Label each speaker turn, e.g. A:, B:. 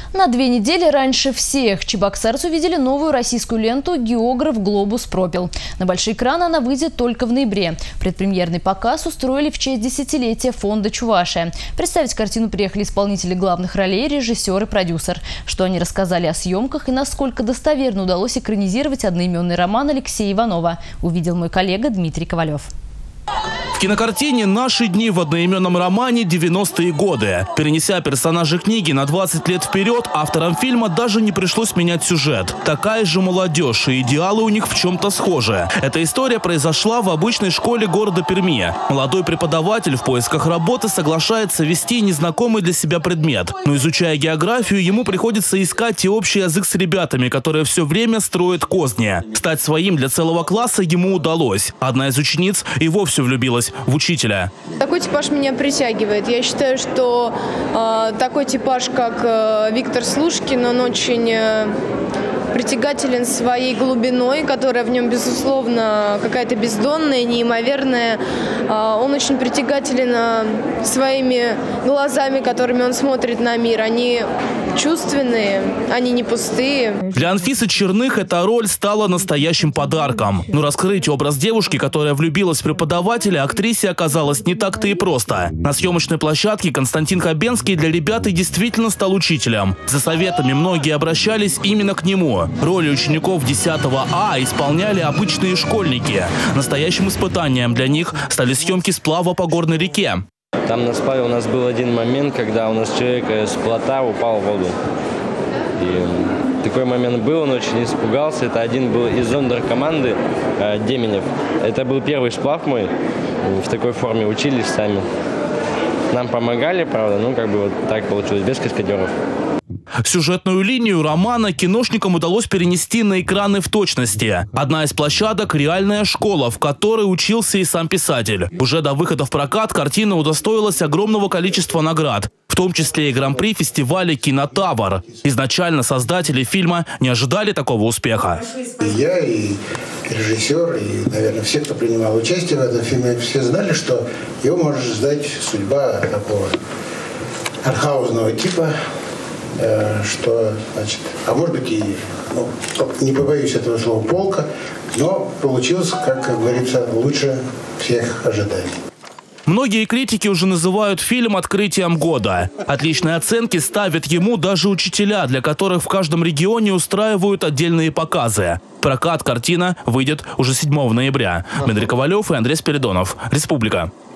A: На 2 недели раньше всех чебоксарцы увидели новую российскую ленту «Географ Глобус пропил». На большие экраны она выйдет только в ноябре. Предпремьерный показ устроили в честь десятилетия фонда «Чувашия». Представить картину приехали исполнители главных ролей, режиссер и продюсер. Что они рассказали о съемках и насколько достоверно удалось экранизировать одноименный роман Алексея Иванова, увидел мой коллега Дмитрий Ковалев.
B: В кинокартине «Наши дни» в одноименном романе 90-е годы. Перенеся персонажей книги на 20 лет вперед, авторам фильма даже не пришлось менять сюжет. Такая же молодежь, и идеалы у них в чем-то схожи. Эта история произошла в обычной школе города Перми. Молодой преподаватель в поисках работы соглашается вести незнакомый для себя предмет. Но изучая географию, ему приходится искать и общий язык с ребятами, которые все время строят козни. Стать своим для целого класса ему удалось. Одна из учениц и вовсе влюбилась в учителя.
C: Такой типаж меня притягивает. Я считаю, что такой типаж, как Виктор Слушкин, он очень притягателен своей глубиной, которая в нем, безусловно, какая-то бездонная, неимоверная. Он очень притягателен своими глазами, которыми он смотрит на мир. Они чувственные, они не пустые.
B: Для Анфисы Черных эта роль стала настоящим подарком. Но раскрыть образ девушки, которая влюбилась в преподавателя, актрисе оказалось не так-то и просто. На съемочной площадке Константин Хабенский для ребят и действительно стал учителем. За советами многие обращались именно к нему. Роли учеников 10 А исполняли обычные школьники. Настоящим испытанием для них стали съемки сплава по горной реке.
D: Там на сплаве у нас был один момент, когда у нас человек с плота упал в воду. И такой момент был, он очень испугался. Это один был из зондеркоманды Деменев. Это был первый сплав мой. В такой форме учились сами. Нам помогали, правда, ну как бы вот так получилось, без каскадеров.
B: Сюжетную линию романа киношникам удалось перенести на экраны в точности. Одна из площадок – реальная школа, в которой учился и сам писатель. Уже до выхода в прокат картина удостоилась огромного количества наград, в том числе и гран-при фестиваля «Кинотавр». Изначально создатели фильма не ожидали такого успеха.
E: Я и режиссер, и, наверное, все, кто принимал участие в этом фильме, все знали, что его может ждать судьба такого артхаусного типа, что, значит, а может быть и, не побоюсь этого слова, полка, но получилось, как говорится, лучше всех ожиданий.
B: Многие критики уже называют фильм открытием года. Отличные оценки ставят ему даже учителя, для которых в каждом регионе устраивают отдельные показы. Прокат картина выйдет уже 7 ноября. Дмитрий Ковалев и Андрей Спиридонов. Республика.